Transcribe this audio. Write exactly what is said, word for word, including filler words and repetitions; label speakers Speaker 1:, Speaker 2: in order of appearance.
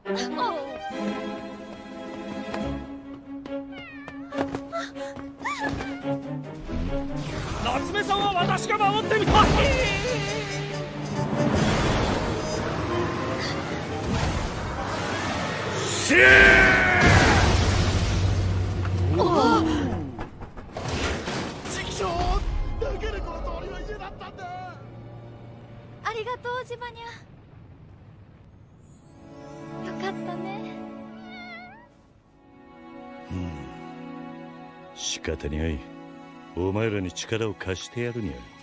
Speaker 1: 夏目さんは私が守ってみたい。シー
Speaker 2: ありがとう、ジバニャン。よかったね。
Speaker 3: うん、仕方にない。お前らに力を貸してやるにゃ。